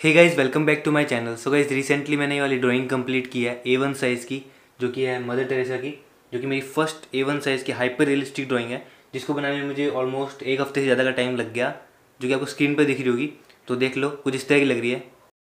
Hey guys, welcome back to my channel. So guys, recently मैंने ये वाली drawing complete की है A1 साइज़ की, जो कि है मदर टेरेसा की, जो कि मेरी फर्स्ट A1 साइज़ की हाइपर रियलिस्टिक ड्राइंग है, जिसको बनाने में मुझे ऑलमोस्ट एक हफ्ते से ज़्यादा का टाइम लग गया, जो कि आपको स्क्रीन पर दिख रही होगी। तो देख लो, कुछ इस तरह की लग रही है।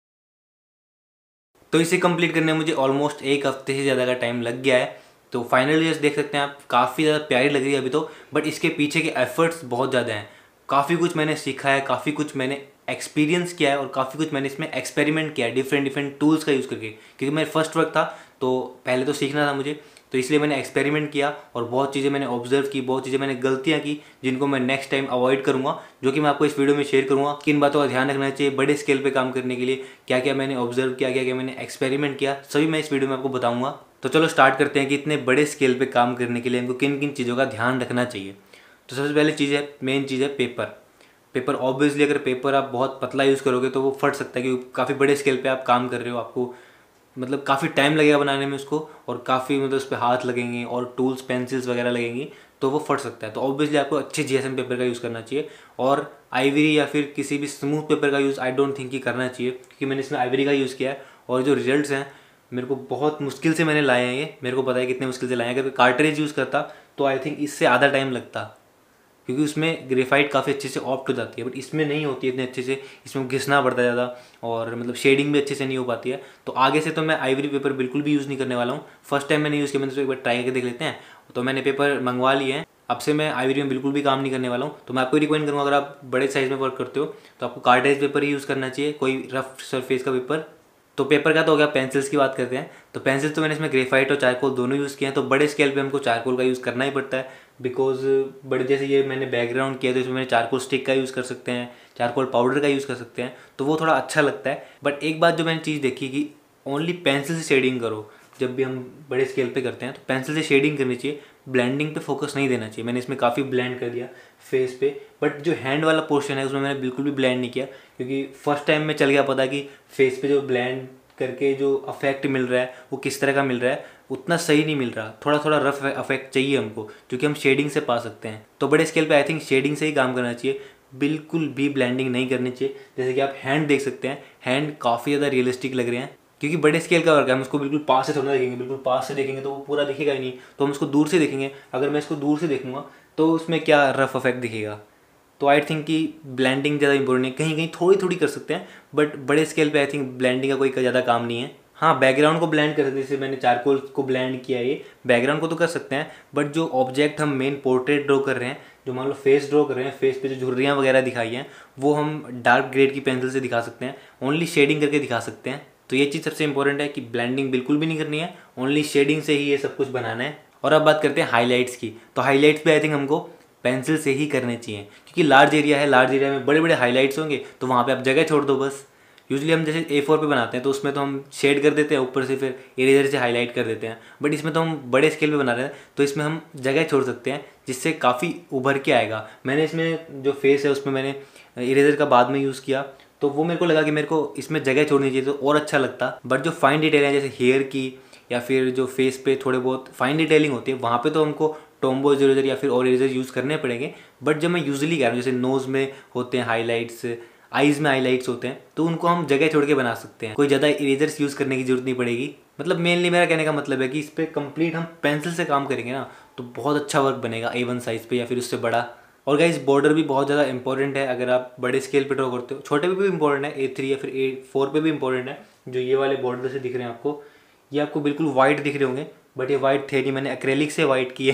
तो इसे कंप्लीट करने में मुझे ऑलमोस्ट एक हफ्ते से ज़्यादा का टाइम लग गया है। तो फाइनली जैसे देख सकते हैं आप, काफ़ी ज़्यादा प्यारी लग रही है अभी तो, बट इसके पीछे के एफर्ट्स बहुत ज़्यादा हैं। काफ़ी कुछ मैंने सीखा है, काफ़ी कुछ मैंने एक्सपीरियंस किया है और काफ़ी कुछ मैंने इसमें एक्सपेरिमेंट किया है डिफरेंट डिफरेंट टूल्स का यूज़ करके, क्योंकि मेरा फर्स्ट वर्क था तो पहले तो सीखना था मुझे। तो इसलिए मैंने एक्सपेरिमेंट किया और बहुत चीज़ें मैंने ऑब्जर्व की, बहुत चीज़ें मैंने गलतियाँ की जिनको मैं नेक्स्ट टाइम अवॉइड करूँगा, जो कि मैं आपको इस वीडियो में शेयर करूँगा। किन बातों का ध्यान रखना चाहिए बड़े स्केल पे काम करने के लिए, क्या क्या मैंने ऑब्जर्व किया, क्या क्या मैंने एक्सपेरिमेंट किया, सभी मैं इस वीडियो में आपको बताऊँगा। तो चलो स्टार्ट करते हैं कि इतने बड़े स्केल पे काम करने के लिए हमको किन किन चीज़ों का ध्यान रखना चाहिए। तो सबसे पहले चीज़ है, मेन चीज़ है पेपर। पेपर ऑब्वियसली अगर पेपर आप बहुत पतला यूज़ करोगे तो वो फट सकता है, क्योंकि काफ़ी बड़े स्केल पे आप काम कर रहे हो, आपको मतलब काफ़ी टाइम लगेगा बनाने में उसको, और काफ़ी मतलब उस पर हाथ लगेंगे और टूल्स पेंसिल्स वगैरह लगेंगी, तो वो फट सकता है। तो ऑब्वियसली आपको अच्छे GSM पेपर का यूज़ करना चाहिए, और आइवरी या फिर किसी भी स्मूथ पेपर का यूज़ आई डोंट थिंक कि करना चाहिए, क्योंकि मैंने इसमें आइवरी का यूज़ किया है और जो रिजल्ट्स हैं मेरे को बहुत मुश्किल से मैंने लाए हैं। ये मेरे को पता है कितने मुश्किल से लाए हैं। अगर कार्ट्रिज यूज़ करता तो आई थिंक इससे आधा टाइम लगता, क्योंकि उसमें ग्रेफाइट काफ़ी अच्छे से ऑप्ट हो जाती है, बट इसमें नहीं होती है इतने अच्छे से। इसमें घिसना पड़ता है ज़्यादा, और मतलब शेडिंग भी अच्छे से नहीं हो पाती है। तो आगे से तो मैं आइवरी पेपर बिल्कुल भी यूज़ नहीं करने वाला हूँ। फर्स्ट टाइम मैंने यूज़ किया, मैंने तो एक बार ट्राई करके देख लेते हैं। तो मैंने पेपर मंगवा लिए हैं, अब से मैं आइवरी में बिल्कुल भी काम नहीं करने वाला हूँ। तो मैं आपको रिकमेंड करूँगा, अगर आप बड़े साइज़ में वर्क करते हो तो आपको कार्ट्रिज पेपर ही यूज़ करना चाहिए, कोई रफ सरफेस का पेपर। तो पेपर का तो हो गया। पेंसिल्स की बात करते हैं। तो पेंसिल्स तो मैंने इसमें ग्रेफाइट और चारकोल दोनों यूज़ किए हैं। तो बड़े स्केल पे हमको चारकोल का यूज़ करना ही पड़ता है, बिकॉज बड़े जैसे ये मैंने बैकग्राउंड किया तो इसमें मैंने चारकोल स्टिक का यूज़ कर सकते हैं, चारकोल पाउडर का यूज़ कर सकते हैं, तो वो थोड़ा अच्छा लगता है। बट एक बात जो मैंने चीज़ देखी कि ओनली पेंसिल से शेडिंग करो। जब भी हम बड़े स्केल पे करते हैं तो पेंसिल से शेडिंग करनी चाहिए, ब्लेंडिंग पे फोकस नहीं देना चाहिए। मैंने इसमें काफ़ी ब्लेंड कर दिया फेस पे, बट जो हैंड वाला पोर्शन है उसमें मैंने बिल्कुल भी ब्लेंड नहीं किया, क्योंकि फर्स्ट टाइम में चल गया पता कि फेस पे जो ब्लेंड करके जो अफेक्ट मिल रहा है वो किस तरह का मिल रहा है, उतना सही नहीं मिल रहा। थोड़ा थोड़ा रफ अफेक्ट चाहिए हमको, जो कि हम शेडिंग से पा सकते हैं। तो बड़े स्केल पे आई थिंक शेडिंग से ही काम करना चाहिए, बिल्कुल भी ब्लेंडिंग नहीं करनी चाहिए। जैसे कि आप हैंड देख सकते हैं, हैंड काफ़ी ज़्यादा रियलिस्टिक लग रहे हैं, क्योंकि बड़े स्केल का वर्क है। हम उसको बिल्कुल पास से थोड़ा ना देखेंगे, बिल्कुल पास से देखेंगे तो वो पूरा दिखेगा ही नहीं, तो हम उसको दूर से देखेंगे। अगर मैं इसको दूर से देखूंगा तो उसमें क्या रफ अफेक्ट दिखेगा। तो आई थिंक कि ब्लेंडिंग ज़्यादा इंपॉर्टेंट है। कहीं कहीं थोड़ी थोड़ी कर सकते हैं, बट बड़े स्केल पे आई थिंक ब्लेंडिंग का कोई ज़्यादा काम नहीं है। हाँ, बैकग्राउंड को ब्लेंड कर सकते हैं, जैसे मैंने चारकोल को ब्लेंड किया, ये बैकग्राउंड को तो कर सकते हैं। बट जो ऑब्जेक्ट हम मेन पोर्ट्रेट ड्रॉ कर रहे हैं, जो मान लो फेस ड्रॉ कर रहे हैं, फेस पे जो झुर्रियाँ वगैरह दिखाई हैं, वो हम डार्क ग्रेड की पेंसिल से दिखा सकते हैं, ओनली शेडिंग करके दिखा सकते हैं। तो ये चीज़ सबसे इंपॉर्टेंट है कि ब्लेंडिंग बिल्कुल भी नहीं करनी है, ओनली शेडिंग से ही ये सब कुछ बनाना है। और अब बात करते हैं हाईलाइट्स की। तो हाईलाइट्स भी आई थिंक हमको पेंसिल से ही करने चाहिए, क्योंकि लार्ज एरिया है, लार्ज एरिया में बड़े बड़े हाईलाइट्स होंगे, तो वहाँ पे आप जगह छोड़ दो बस। यूजुअली हम जैसे A4 पे बनाते हैं तो उसमें तो हम शेड कर देते हैं, ऊपर से फिर इरेजर से हाईलाइट कर देते हैं। बट इसमें तो हम बड़े स्केल पे बना रहे हैं, तो इसमें हम जगह छोड़ सकते हैं, जिससे काफ़ी उभर के आएगा। मैंने इसमें जो फेस है उसमें मैंने इरेजर का बाद में यूज़ किया, तो वो मेरे को लगा कि मेरे को इसमें जगह छोड़नी चाहिए तो और अच्छा लगता। बट जो फाइन डिटेल है, जैसे हेयर की या फिर जो फेस पे थोड़े बहुत फाइन डिटेलिंग होती है, वहाँ पे तो हमको टॉम्बो इरेजर या फिर और इरेजर यूज़ करने पड़ेंगे। बट जब मैं यूजुअली कह रहा हूँ, जैसे नोज़ में होते हैं हाईलाइट्स, आइज़ में हाईलाइट्स होते हैं, तो उनको हम जगह छोड़ के बना सकते हैं, कोई ज़्यादा इरेजर्स यूज़ करने की जरूरत नहीं पड़ेगी। मतलब मेनली मेरा कहने का मतलब है कि इस पर कंप्लीट हम पेंसिल से काम करेंगे ना, तो बहुत अच्छा वर्क बनेगा A1 साइज़ पे या फिर उससे बड़ा। और गाइस, बॉर्डर भी बहुत ज़्यादा इंपॉर्टेंट है। अगर आप बड़े स्केल पे ड्रॉ करते हो, छोटे पे भी इंपॉर्टेंट है, A3 या फिर A4 पे भी इंपॉर्टेंट है। जो ये वाले बॉर्डर से दिख रहे हैं आपको, ये आपको बिल्कुल वाइट दिख रहे होंगे, बट ये वाइट थे नहीं, मैंने एक्रेलिक से वाइट किए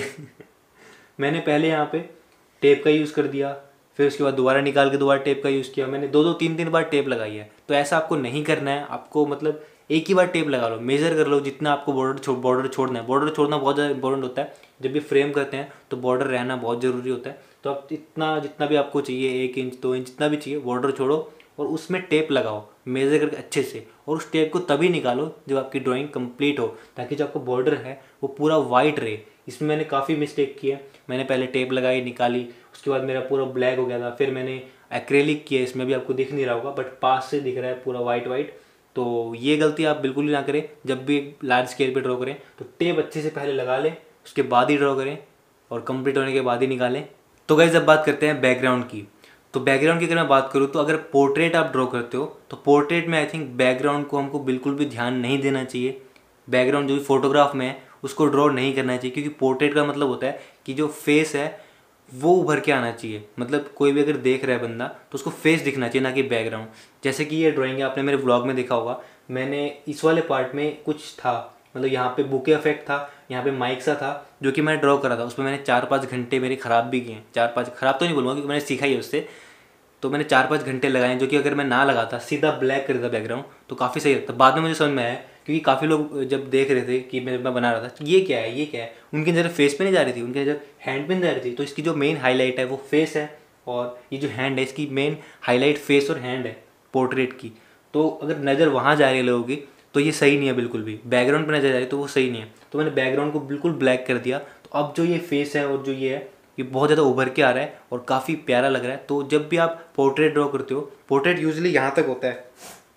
मैंने पहले यहाँ पे टेप का यूज़ कर दिया, फिर उसके बाद दोबारा निकाल के दोबारा टेप का यूज़ किया। मैंने दो दो तीन तीन बार टेप लगाई है। तो ऐसा आपको नहीं करना है, आपको मतलब एक ही बार टेप लगा लो, मेजर कर लो जितना आपको बॉर्डर छोड़ना है। बॉर्डर छोड़ना बहुत ज़्यादा इंपॉर्टेंट होता है। जब भी फ्रेम करते हैं तो बॉर्डर रहना बहुत ज़रूरी होता है। तो आप इतना जितना भी आपको चाहिए, 1 इंच 2 इंच जितना भी चाहिए, बॉर्डर छोड़ो और उसमें टेप लगाओ मेजर करके अच्छे से, और उस टेप को तभी निकालो जब आपकी ड्राइंग कंप्लीट हो, ताकि जो आपका बॉर्डर है वो पूरा वाइट रहे। इसमें मैंने काफ़ी मिस्टेक की है। मैंने पहले टेप लगाई, निकाली, उसके बाद मेरा पूरा ब्लैक हो गया था। फिर मैंने एक्रेलिक किया, इसमें भी आपको दिख नहीं रहा होगा, बट पास से दिख रहा है पूरा वाइट वाइट। तो ये गलती आप बिल्कुल ही ना करें। जब भी लार्ज स्केल पे ड्रॉ करें तो टेप अच्छे से पहले लगा लें, उसके बाद ही ड्रॉ करें, और कंप्लीट होने के बाद ही निकालें। तो गाइस, अब बात करते हैं बैकग्राउंड की। तो बैकग्राउंड की अगर मैं बात करूँ तो अगर पोर्ट्रेट आप ड्रॉ करते हो तो पोर्ट्रेट में आई थिंक बैकग्राउंड को हमको बिल्कुल भी ध्यान नहीं देना चाहिए। बैकग्राउंड जो भी फोटोग्राफ में है उसको ड्रॉ नहीं करना चाहिए, क्योंकि पोर्ट्रेट का मतलब होता है कि जो फेस है वो उभर के आना चाहिए। मतलब कोई भी अगर देख रहा है बंदा तो उसको फेस दिखना चाहिए, ना कि बैकग्राउंड। जैसे कि ये ड्राइंग है, आपने मेरे व्लॉग में देखा होगा, मैंने इस वाले पार्ट में कुछ था, मतलब यहाँ पे बुके इफेक्ट था, यहाँ पे माइक सा था जो कि मैं ड्रॉ करा था। उसमें मैंने 4-5 घंटे मेरे ख़राब भी किए, 4-5 ख़राब तो नहीं बोलूँगा क्योंकि मैंने सीखा ही उससे। तो मैंने 4-5 घंटे लगाए, जो कि अगर मैं ना लगाता, सीधा ब्लैक कर देता बैकग्राउंड तो काफ़ी सही लगता। बाद में मुझे समझ में आया, क्योंकि काफ़ी लोग जब देख रहे थे कि मैं बना रहा था ये क्या है ये क्या है, उनकी नज़र फेस पे नहीं जा रही थी, उनकी नज़र हैंड पे नहीं जा रही थी। तो इसकी जो मेन हाईलाइट है वो फेस है, और ये जो हैंड है इसकी मेन हाईलाइट फेस और हैंड है पोर्ट्रेट की। तो अगर नज़र वहाँ जा रही है लोगों की तो ये सही नहीं है बिल्कुल भी, बैकग्राउंड पे नज़र जा रही है तो वो सही नहीं है। तो मैंने बैकग्राउंड को बिल्कुल ब्लैक कर दिया। तो अब जो ये फेस है और जो ये है ये बहुत ज़्यादा उभर के आ रहा है और काफ़ी प्यारा लग रहा है। तो जब भी आप पोर्ट्रेट ड्रॉ करते हो, पोर्ट्रेट यूजुअली यहाँ तक होता है,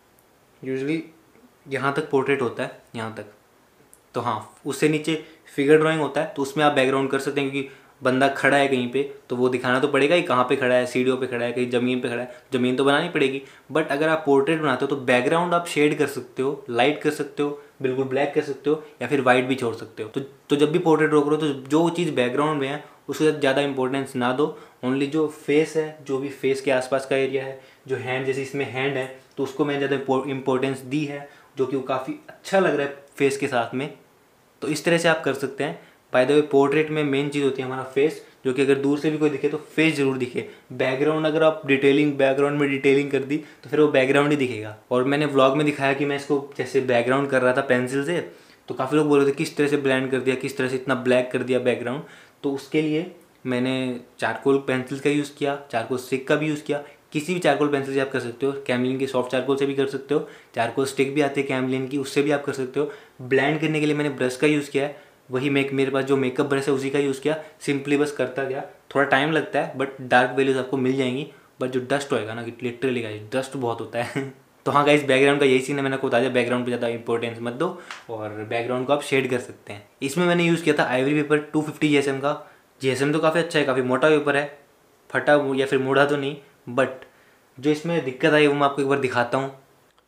यूजुअली यहाँ तक पोर्ट्रेट होता है, यहाँ तक। तो हाँ, उससे नीचे फिगर ड्राइंग होता है, तो उसमें आप बैकग्राउंड कर सकते हैं, क्योंकि बंदा खड़ा है कहीं पे तो वो दिखाना तो पड़ेगा ही, कहाँ पे खड़ा है, सीढ़ियों पे खड़ा है, कहीं ज़मीन पे खड़ा है, ज़मीन तो बनानी पड़ेगी। बट अगर आप पोर्ट्रेट बनाते हो तो बैकग्राउंड आप शेड कर सकते हो, लाइट कर सकते हो, बिल्कुल ब्लैक कर सकते हो, या फिर वाइट भी छोड़ सकते हो। तो जब भी पोर्ट्रेट ड्रॉ करो तो जो चीज़ बैकग्राउंड में है उसको ज़्यादा इंपॉर्टेंस ना दो। ओनली जो फेस है, जो भी फेस के आसपास का एरिया है, जो हैंड, जैसे इसमें हैंड है तो उसको मैंने ज़्यादा इंपॉर्टेंस दी है, जो कि वो काफ़ी अच्छा लग रहा है फेस के साथ में। तो इस तरह से आप कर सकते हैं। बाय द वे, पोर्ट्रेट में मेन चीज़ होती है हमारा फेस, जो कि अगर दूर से भी कोई दिखे तो फेस जरूर दिखे। बैकग्राउंड अगर आप बैकग्राउंड में डिटेलिंग कर दी तो फिर वो बैकग्राउंड ही दिखेगा। और मैंने व्लॉग में दिखाया कि मैं इसको जैसे बैकग्राउंड कर रहा था पेंसिल से, तो काफ़ी लोग बोल रहे थे किस तरह से ब्लेंड कर दिया, किस तरह से इतना ब्लैक कर दिया बैकग्राउंड। तो उसके लिए मैंने चारकोल पेंसिल का यूज़ किया, चारकोल स्टिक का भी यूज़ किया। किसी भी चारकोल पेंसिल से आप कर सकते हो, कैमलिन की सॉफ्ट चारकोल से भी कर सकते हो, चारकोल स्टिक भी आती है कैमलिन की, उससे भी आप कर सकते हो। ब्लेंड करने के लिए मैंने ब्रश का यूज़ किया है, वही मेरे पास जो मेकअप ब्रश है उसी का यूज़ किया। सिंपली बस करता गया, थोड़ा टाइम लगता है बट डार्क वैल्यूज आपको मिल जाएंगी। बट जो डस्ट होएगा ना, कि लिटरली गाइस डस्ट बहुत होता है तो हाँ गाइस, बैकग्राउंड का यही सीन है, मैंने आपको बता दिया, बैकग्राउंड पे ज़्यादा इंपॉर्टेंस मत दो और बैकग्राउंड को आप शेड कर सकते हैं। इसमें मैंने यूज़ किया था आइवरी पेपर 250 GSM का। GSM तो काफ़ी अच्छा है, काफ़ी मोटा पेपर है, फटा या फिर मुड़ा तो नहीं। बट जो इसमें दिक्कत आई वो मैं आपको एक बार दिखाता हूँ।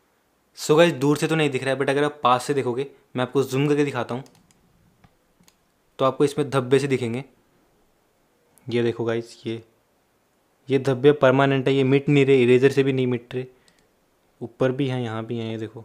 सो गाइस, दूर से तो नहीं दिख रहा है बट अगर आप पास से देखोगे, मैं आपको जूम करके दिखाता हूँ, तो आपको इसमें धब्बे से दिखेंगे। ये देखो गाइस, ये धब्बे परमानेंट है, ये मिट नहीं रहे, इरेजर से भी नहीं मिट रहे। ऊपर भी हैं, यहाँ भी हैं, ये देखो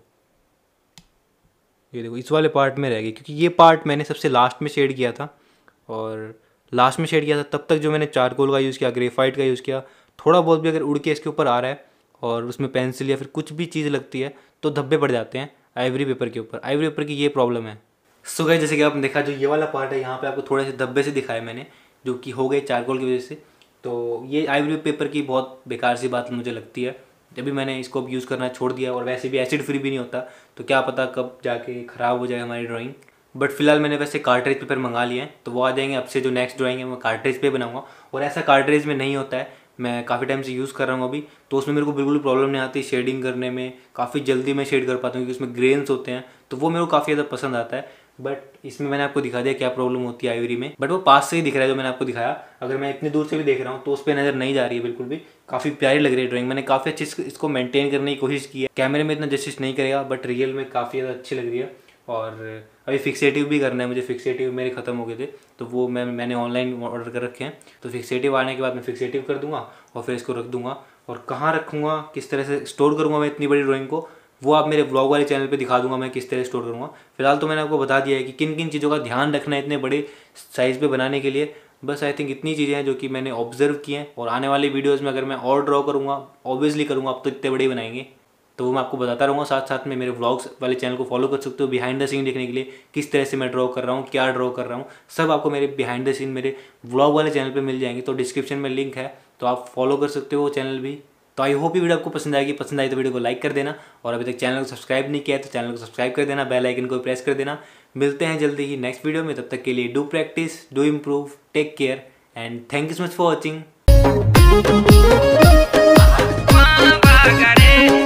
इस वाले पार्ट में रह गई, क्योंकि ये पार्ट मैंने सबसे लास्ट में शेड किया था। और लास्ट में शेड किया था तब तक जो मैंने चारकोल का यूज़ किया, ग्रेफाइट का यूज़ किया, थोड़ा बहुत भी अगर उड़ के इसके ऊपर आ रहा है और उसमें पेंसिल या फिर कुछ भी चीज़ लगती है तो धब्बे पड़ जाते हैं आइवरी पेपर के ऊपर। आइवरी पेपर की ये प्रॉब्लम है। सो गाइस, जैसे कि आपने देखा, जो ये वाला पार्ट है यहाँ पे आपको थोड़े से धब्बे से दिखाए मैंने, जो कि हो गए चारकोल की वजह से। तो ये आइवरी पेपर की बहुत बेकार सी बात मुझे लगती है। जब भी मैंने इसको अब यूज़ करना छोड़ दिया, और वैसे भी एसिड फ्री भी नहीं होता, तो क्या पता कब जाके ख़राब हो जाए हमारी ड्राइंग। बट फिलहाल मैंने वैसे कार्ट्रिज पेपर मंगा लिए हैं, तो वो आ जाएंगे। अब से जो नेक्स्ट ड्राइंग है मैं कार्ट्रिज पे बनाऊंगा। और ऐसा कार्ट्रिज में नहीं होता है, मैं काफ़ी टाइम से यूज़ कर रहा हूँ अभी, तो उसमें मेरे को बिल्कुल प्रॉब्लम नहीं आती शेडिंग करने में। काफ़ी जल्दी मैं शेड कर पाता हूँ क्योंकि उसमें ग्रेन्स होते हैं, तो वो मेरे को काफ़ी ज़्यादा पसंद आता है। बट इसमें मैंने आपको दिखा दिया क्या प्रॉब्लम होती है आइवरी में। बट वो पास से ही दिख रहा है जो मैंने आपको दिखाया। अगर मैं इतनी दूर से भी देख रहा हूँ तो उस पर नज़र नहीं जा रही है बिल्कुल भी। काफ़ी प्यारी लग रही है ड्राइंग, मैंने काफ़ी अच्छी इसको मेंटेन करने की कोशिश की है। कैमरे में इतना जस्टिस नहीं करेगा बट रियल में काफ़ी ज़्यादा अच्छी लग रही है। और अभी फिक्सेटिव भी करना है मुझे, फिक्सेटिव मेरे ख़त्म हो गए थे, तो वो मैंने ऑनलाइन ऑर्डर कर रखे हैं। तो फिक्सेटिव आने के बाद मैं फिक्सेटिव कर दूंगा और फिर इसको रख दूंगा। और कहाँ रखूँगा, किस तरह से स्टोर करूँगा मैं इतनी बड़ी ड्राइंग को, वो आप मेरे व्लॉग वाले चैनल पे दिखा दूंगा मैं किस तरह स्टोर करूँगा। फिलहाल तो मैंने आपको बता दिया है कि किन किन चीज़ों का ध्यान रखना है इतने बड़े साइज़ पे बनाने के लिए। बस आई थिंक इतनी चीज़ें हैं जो कि मैंने ऑब्जर्व की हैं। और आने वाली वीडियोज़ में अगर मैं और ड्रॉ करूँगा, ऑब्वियसली करूँगा, अब तो इतने बड़े बनाएंगे, तो वो मैं आपको बताता रहूँगा। साथ साथ में मेरे व्लॉग्स वाले चैनल को फॉलो कर सकते हो बिहाइंड द सीन देखने के लिए, किस तरह से मैं ड्रॉ कर रहा हूँ, क्या ड्रॉ कर रहा हूँ, सब आपको मेरे बिहाइंड द सीन मेरे व्लॉग वाले चैनल पे मिल जाएंगे। तो डिस्क्रिप्शन में लिंक है, तो आप फॉलो कर सकते हो वो चैनल भी। तो आई होप ये वीडियो आपको पसंद आएगी। पसंद आई तो वीडियो को लाइक कर देना, और अभी तक चैनल को सब्सक्राइब नहीं किया है तो चैनल को सब्सक्राइब कर देना, बेल आइकन को प्रेस कर देना। मिलते हैं जल्दी ही नेक्स्ट वीडियो में, तब तक के लिए do practice, do improve, take care and thank you so much for watching.